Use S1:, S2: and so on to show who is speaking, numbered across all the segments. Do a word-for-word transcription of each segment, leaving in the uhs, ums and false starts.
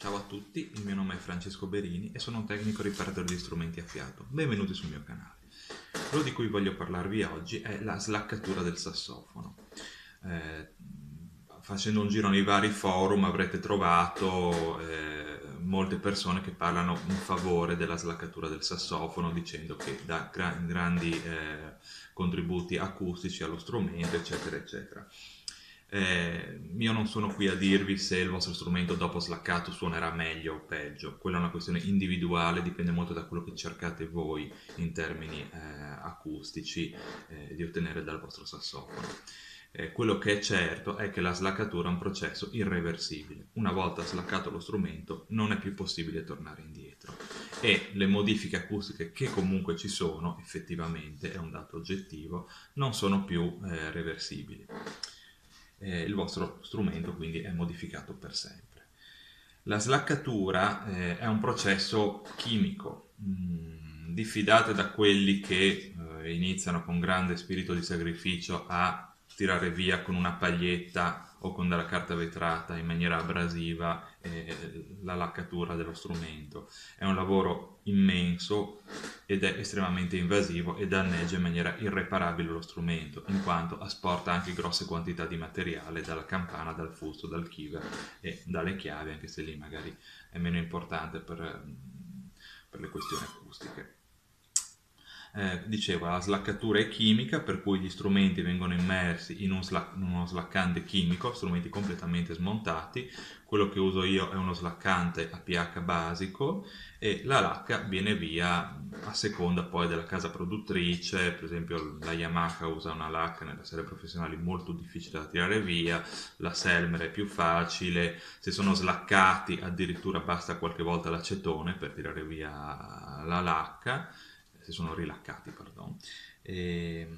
S1: Ciao a tutti, il mio nome è Francesco Berini e sono un tecnico riparatore di strumenti a fiato. Benvenuti sul mio canale. Quello di cui voglio parlarvi oggi è la slaccatura del sassofono. Eh, Facendo un giro nei vari forum avrete trovato eh, molte persone che parlano in favore della slaccatura del sassofono, dicendo che dà gra- grandi eh, contributi acustici allo strumento, eccetera, eccetera. Eh, io non sono qui a dirvi se il vostro strumento dopo slaccato suonerà meglio o peggio, quella è una questione individuale, dipende molto da quello che cercate voi in termini eh, acustici eh, di ottenere dal vostro sassofono. Eh, quello che è certo è che la slaccatura è un processo irreversibile. Una volta slaccato lo strumento non è più possibile tornare indietro e le modifiche acustiche che comunque ci sono, effettivamente è un dato oggettivo, non sono più eh, reversibili. Eh, il vostro strumento quindi è modificato per sempre. La slaccatura eh, è un processo chimico. Mm, diffidate da quelli che eh, iniziano con grande spirito di sacrificio a tirare via con una paglietta o con della carta vetrata in maniera abrasiva eh, la laccatura dello strumento. È un lavoro immenso ed è estremamente invasivo e danneggia in maniera irreparabile lo strumento, in quanto asporta anche grosse quantità di materiale dalla campana, dal fusto, dal kiver e dalle chiavi, anche se lì magari è meno importante per, per le questioni acustiche. Eh, dicevo, la slaccatura è chimica, per cui gli strumenti vengono immersi in, un slac- in uno slaccante chimico, strumenti completamente smontati. Quello che uso io è uno slaccante a pH basico e la lacca viene via a seconda poi della casa produttrice. Per esempio la Yamaha usa una lacca nella serie professionale molto difficile da tirare via, la Selmer è più facile, se sono slaccati addirittura basta qualche volta l'acetone per tirare via la lacca, se sono rilaccati, pardon. E,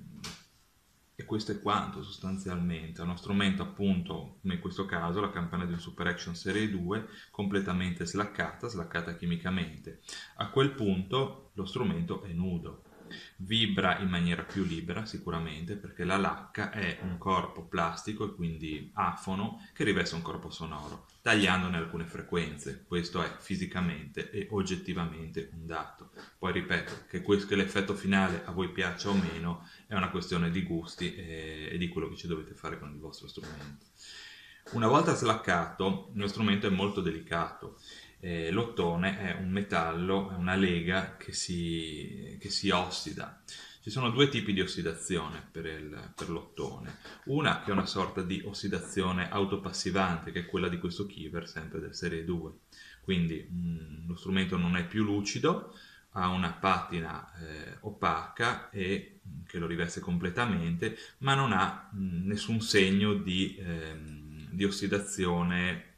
S1: e questo è quanto sostanzialmente. È uno strumento appunto, come in questo caso, la campana di un Super Action Serie due, completamente slaccata, slaccata chimicamente. A quel punto lo strumento è nudo. Vibra in maniera più libera sicuramente perché la lacca è un corpo plastico e quindi afono che riveste un corpo sonoro, tagliandone alcune frequenze. Questo è fisicamente e oggettivamente un dato. Poi ripeto, che, questo, che l'effetto finale a voi piaccia o meno è una questione di gusti e, e di quello che ci dovete fare con il vostro strumento. Una volta slaccato, lo strumento è molto delicato. Eh, l'ottone è un metallo, è una lega che si, che si ossida. Ci sono due tipi di ossidazione per, il, per l'ottone. Una che è una sorta di ossidazione autopassivante, che è quella di questo Kiver, sempre del Serie due. Quindi mh, lo strumento non è più lucido, ha una patina eh, opaca e mh, che lo riveste completamente, ma non ha mh, nessun segno di, ehm, di ossidazione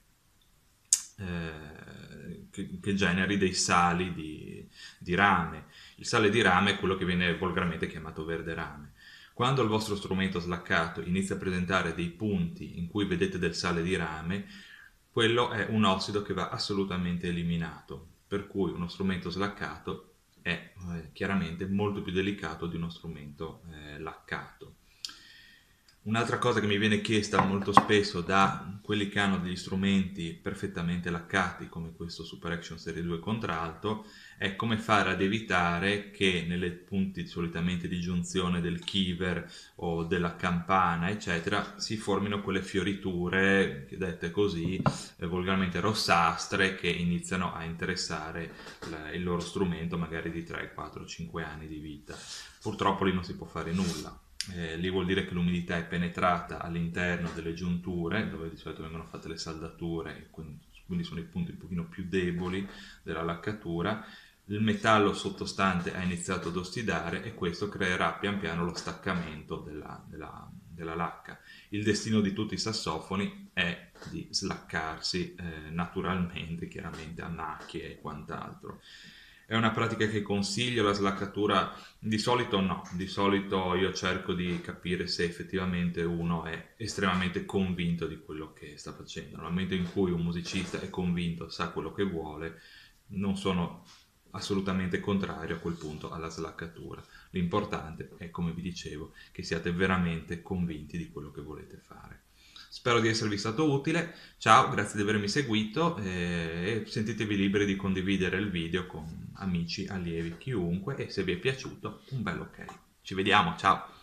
S1: eh, che, che generi dei sali di, di rame. Il sale di rame è quello che viene volgarmente chiamato verde rame. Quando il vostro strumento slaccato inizia a presentare dei punti in cui vedete del sale di rame, quello è un ossido che va assolutamente eliminato, per cui uno strumento slaccato è eh, chiaramente molto più delicato di uno strumento eh, laccato. Un'altra cosa che mi viene chiesta molto spesso da quelli che hanno degli strumenti perfettamente laccati, come questo Super Action Serie due contralto, è come fare ad evitare che nelle punti solitamente di giunzione del kiver o della campana, eccetera, si formino quelle fioriture, dette così, eh, volgarmente rossastre, che iniziano a interessare il, il loro strumento magari di tre, quattro, cinque anni di vita. Purtroppo lì non si può fare nulla. Eh, lì vuol dire che l'umidità è penetrata all'interno delle giunture, dove di solito vengono fatte le saldature, quindi sono i punti un pochino più deboli della laccatura. Il metallo sottostante ha iniziato ad ossidare e questo creerà pian piano lo staccamento della, della, della lacca. Il destino di tutti i sassofoni è di slaccarsi eh, naturalmente, chiaramente a macchie e quant'altro. È una pratica che consiglio, la slaccatura di solito no, di solito io cerco di capire se effettivamente uno è estremamente convinto di quello che sta facendo. Nel momento in cui un musicista è convinto, sa quello che vuole, non sono assolutamente contrario a quel punto alla slaccatura. L'importante è, come vi dicevo, che siate veramente convinti di quello che volete fare. Spero di esservi stato utile. Ciao, grazie di avermi seguito eh, e sentitevi liberi di condividere il video con amici, allievi, chiunque, e se vi è piaciuto un bel ok. Ci vediamo, ciao!